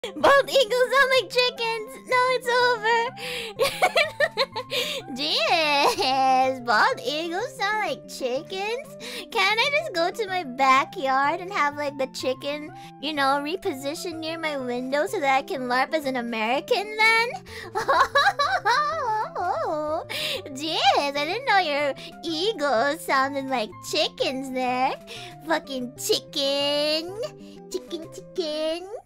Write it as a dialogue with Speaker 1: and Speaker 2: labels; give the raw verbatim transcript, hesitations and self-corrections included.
Speaker 1: Bald eagles sound like chickens. No, it's over. Yes, bald eagles sound like chickens. Can't I just go to my backyard and have like the chicken, you know, repositioned near my window so that I can LARP as an American then? Yes, I didn't know your eagles sounded like chickens there. Fucking chicken. Chicken, chicken.